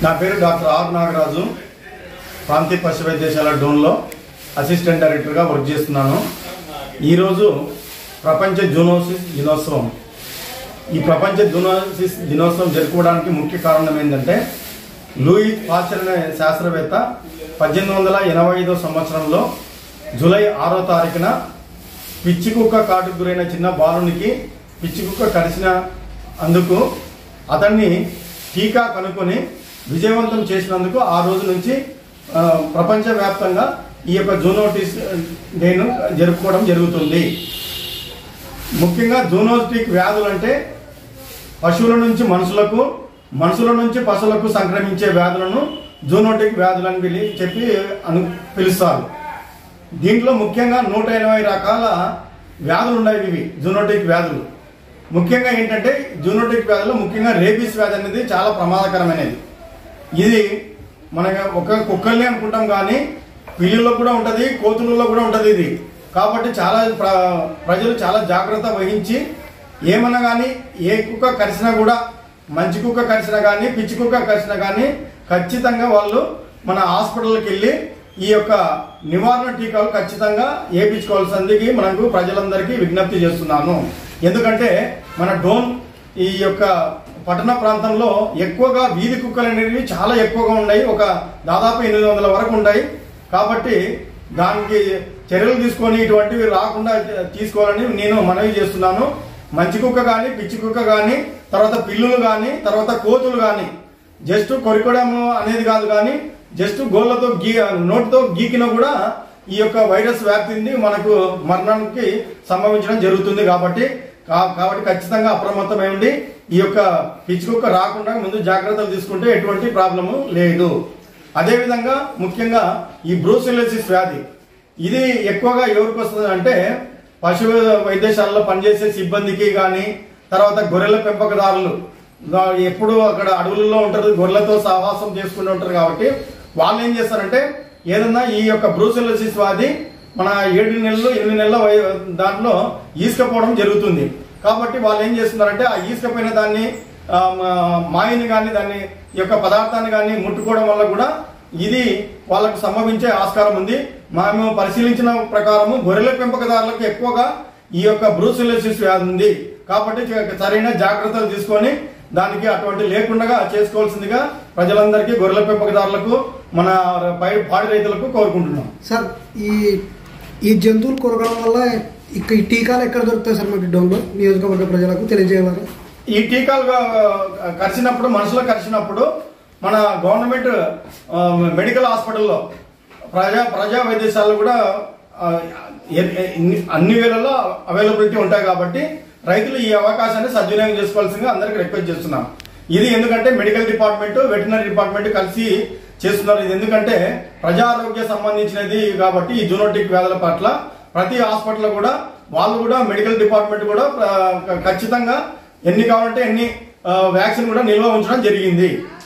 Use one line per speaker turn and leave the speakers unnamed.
నా పేరు doctor are Nagaraju. ప్రాంతీయ పశు వైద్యశాల డోన్లో అసిస్టెంట్ డైరెక్టర్గా వర్క్ చేస్తున్నాను. ఈరోజు ప్రపంచ జూనోసిస్ దినోత్సవం. ఈ ప్రపంచ జూనోసిస్ దినోత్సవం జరుపుకోవడానికి ముఖ్య కారణం ఏంటంటే, లూయిస్ పాస్చర్ అనే శాస్త్రవేత్త 1885 సంవత్సరంలో జూలై 6వ తారీఖున పిచ్చి కుక్క కాటుకు గురైన చిన్న బాలునికి పిచ్చి కుక్క కరిచిన అందుకు అతన్ని టీకా కనుక్కొని విజయవంతం చేసినందుకు ఆ రోజు నుంచి ప్రపంచవ్యాప్తంగా ఈ యొక్క జూనోసిస్ డేను జరుపుకోవడం జరుగుతుంది. ముఖ్యంగా జూనోటిక్ వ్యాధులు అంటే పశువుల నుంచి మనుషులకు, మనుషుల నుంచి పశువులకు సంక్రమించే వ్యాధులను జూనోటిక్ వ్యాధులని పిలుస్తారు. దీంట్లో ముఖ్యంగా 180 రకాల వ్యాధులు ఉన్నాయి. ఇవి జూనోటిక్ వ్యాధులు. ముఖ్యంగా ఏంటంటే జూనోటిక్ వ్యాధులు ముఖ్యంగా రేబీస్ వ్యాధి అనేది చాలా ప్రమాదకరమైనది. ఇది మన ఒక కుక్కల్ని అనుకుంటాం, కానీ పిల్లుల్లో కూడా ఉంటుంది, కోతులలో కూడా ఉంటుంది ఇది. కాబట్టి చాలా ప్రజలు చాలా జాగ్రత్త వహించి, ఏమన్నా కానీ ఏ కుక్క కరిచినా కూడా, మంచి కుక్క కరిచినా కానీ పిచ్చి కుక్క కరిచినా కానీ ఖచ్చితంగా వాళ్ళు మన హాస్పిటల్కి వెళ్ళి ఈ యొక్క నివారణ టీకాలు ఖచ్చితంగా వేయించుకోవాల్సిందికి మనకు ప్రజలందరికీ విజ్ఞప్తి చేస్తున్నాను. ఎందుకంటే మన డోన్ ఈ యొక్క పట్టణ ప్రాంతంలో ఎక్కువగా వీధి కుక్కలు అనేవి చాలా ఎక్కువగా ఉన్నాయి. ఒక దాదాపు 800 వరకు ఉంటాయి. కాబట్టి దానికి చర్యలు తీసుకొని ఇటువంటివి రాకుండా తీసుకోవాలని నేను మనవి చేస్తున్నాను. మంచి కుక్క కానీ పిచ్చి కుక్క కానీ, తర్వాత పిల్లులు కానీ, తర్వాత కోతులు కానీ జస్ట్ కొరికోవడం అనేది కాదు, కానీ జస్ట్ గోళ్ళతో నోటితో గీకినా కూడా ఈ యొక్క వైరస్ వ్యాప్తిని మనకు మరణానికి సంభవించడం జరుగుతుంది. కాబట్టి ఖచ్చితంగా అప్రమత్తమై ఉండి ఈ యొక్క పిచ్చి కుక్క రాకుండా ముందు జాగ్రత్తలు తీసుకుంటే ఎటువంటి ప్రాబ్లము లేదు. అదేవిధంగా ముఖ్యంగా ఈ బ్రూసెలోసిస్ వ్యాధి, ఇది ఎక్కువగా ఎవరికి వస్తుంది అంటే పశు వైద్యశాలలో పనిచేసే సిబ్బందికి కానీ, తర్వాత గొర్రెల పెంపకదారులు ఎప్పుడు అక్కడ అడవులలో ఉంటారు, గొర్రెలతో సహవాసం చేసుకుంటూ ఉంటారు. కాబట్టి వాళ్ళు ఏం చేస్తారంటే ఏదన్నా ఈ యొక్క బ్రూసెలోసిస్ వ్యాధి మన 7 నెలలు 8 నెలల దాంట్లో ఈసుకపోవడం జరుగుతుంది. కాబట్టి వాళ్ళు ఏం చేస్తున్నారంటే ఆ ఈసుకపోయిన దాన్ని మాయని కానీ దాన్ని యొక్క పదార్థాన్ని కానీ ముట్టుకోవడం వల్ల కూడా ఇది వాళ్ళకు సంభవించే ఆస్కారం ఉంది. మేము పరిశీలించిన ప్రకారము గొర్రెల పెంపకదారులకు ఎక్కువగా ఈ యొక్క బ్రూసెలోసిస్ వ్యాధి ఉంది. కాబట్టి సరైన జాగ్రత్తలు తీసుకొని దానికి అటువంటి లేకుండా చేసుకోవాల్సిందిగా ప్రజలందరికీ, గొర్రెల పెంపకదారులకు, మన పాడి రైతులకు కోరుకుంటున్నాం.
సార్, ఈ జంతువులు కొరగడం వల్ల ఈ టీకాలు ఎక్కడ దొరుకుతాయి సార్? మీకు డోన్లో నియోజకవర్గ ప్రజలకు తెలియజేయాలి.
ఈ టీకాలు కరిచినప్పుడు, మనుషులకు కరిచినప్పుడు మన గవర్నమెంట్ మెడికల్ హాస్పిటల్లో, ప్రజా వైద్యశాలలో కూడా అన్ని వేళల్లో అవైలబిలిటీ ఉంటాయి. కాబట్టి రైతులు ఈ అవకాశాన్ని సద్వినియోగం చేసుకోవాల్సిందిగా అందరికీ రిక్వెస్ట్ చేస్తున్నాం. ఇది ఎందుకంటే మెడికల్ డిపార్ట్మెంట్, వెటర్నరీ డిపార్ట్మెంట్ కలిసి చేస్తున్నారు. ఇది ఎందుకంటే ప్రజారోగ్య సంబంధించినది కాబట్టి ఈ జూనోటిక్ వ్యాధుల పట్ల ప్రతి హాస్పిటల్ కూడా వాళ్ళు కూడా మెడికల్ డిపార్ట్మెంట్ కూడా ఖచ్చితంగా ఎన్ని కావాలంటే ఎన్ని వ్యాక్సిన్ కూడా నిల్వ ఉంచడం జరిగింది.